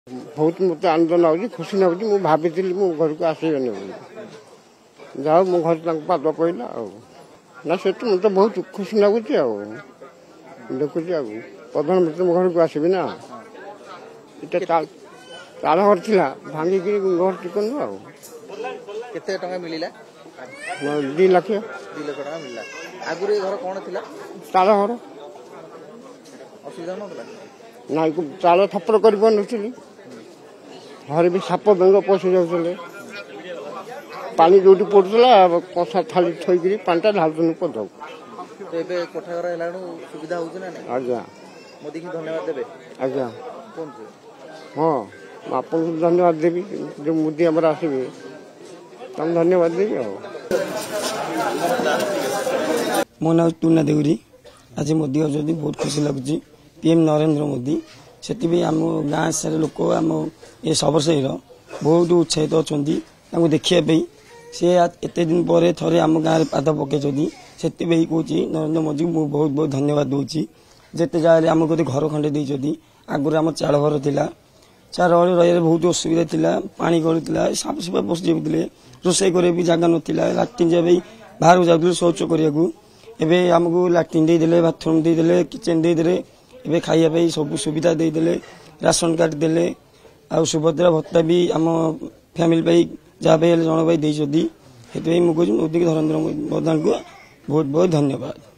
बहुत मत आनंद लगुच खुशी लगुच मुझे भाभी घर को आसबेनि जाओ मो घर पाद पड़ा ना से मत बहुत खुशी लगुच देखुच प्रधानमंत्री मो घर को आसबि ना इटा चाल घर था भांगिक घर टिकनु केते टका मिलिला 2 लाख 2 लाख टका मिलला आगुरे घर कोन थिला चाल घर असुविधा नथला ना चाल थप्पड़ कर घर भी साप बेंग पशि जाते पानी जो पड़ूला कसा थाली थोक पानी ढालुन पदक कोठा घर है सुविधा हो आज्ञा मोदी की धन्यवाद देवे आज्ञा कौन हाँ आपको धन्यवाद देवी जो मोदी आम आसबे तुम धन्यवाद देवी मो ना टूना देउरी आज मोदी आदि बहुत खुशी लगुच पीएम नरेंद्र मोदी से आम गाँ सारे लोक आम ये सबरसईर बहुत उत्साहित अच्छा देखापी सी एत दिन पर थे आम गाँव पाद पकई से कहूँ नरेंद्र मोदी को बहुत बहुत धन्यवाद दूसरी जिते जगह आम को घर खंडे देती आगुरी आम चाल घर था चाल घर रही बहुत असुविधा था पानी गलुला साप सुपा पशि जाते रोषे कर जगह नाला लाट्रिन जाए बाहर को जाऊँ शौच करने आमको लाट्रिन देदेले बाथरूम देदेले किचेन देदेले एवं खाइबा सब सुविधा देदेले राशन कार्ड देले आ सुभद्रा भत्ता भी आम फैमिली जहाँ जन भाई देती से मुझे मोदी नरेंद्र प्रधान को बहुत बहुत धन्यवाद।